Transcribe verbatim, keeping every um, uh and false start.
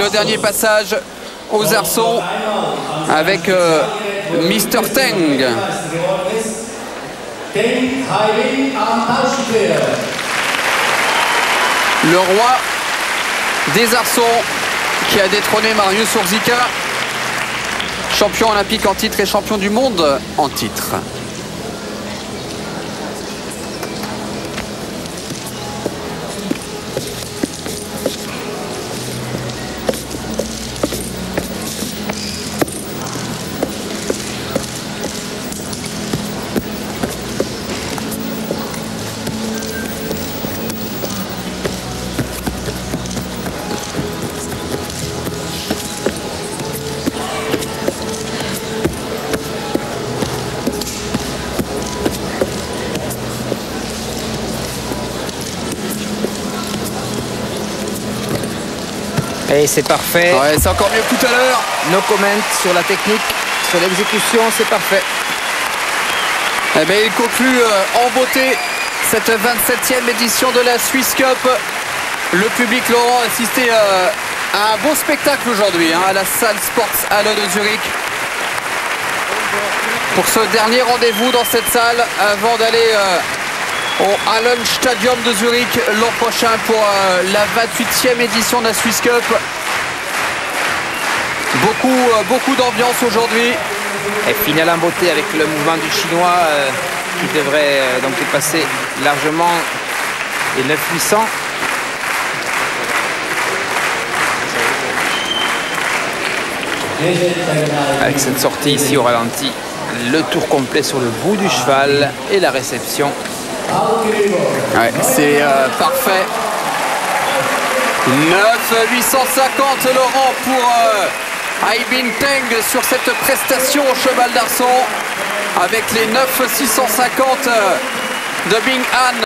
Le dernier passage aux arçons avec euh, Mister Teng. Le roi des arçons qui a détrôné Mariusz Urzika, champion olympique en titre et champion du monde en titre. Et c'est parfait. Ouais, c'est encore mieux que tout à l'heure. No comment sur la technique, sur l'exécution, c'est parfait. Eh bien, il conclut euh, en beauté cette vingt-septième édition de la Swiss Cup. Le public, Laurent, a assisté euh, à un beau spectacle aujourd'hui, hein, à la salle Sports Halle de Zurich. Pour ce dernier rendez-vous dans cette salle, avant d'aller euh, au Hallenstadion de Zurich l'an prochain pour euh, la vingt-huitième édition de la Swiss Cup. Beaucoup, euh, beaucoup d'ambiance aujourd'hui. Et finale en beauté avec le mouvement du chinois euh, qui devrait euh, donc dépasser largement les neuf mille huit cents. Avec cette sortie ici au ralenti, le tour complet sur le bout du cheval et la réception. Ouais, c'est euh, parfait. neuf huit cent cinquante Laurent pour euh, Hai Binh Teng sur cette prestation au cheval d'arçon avec les neuf six cent cinquante de Bing Han.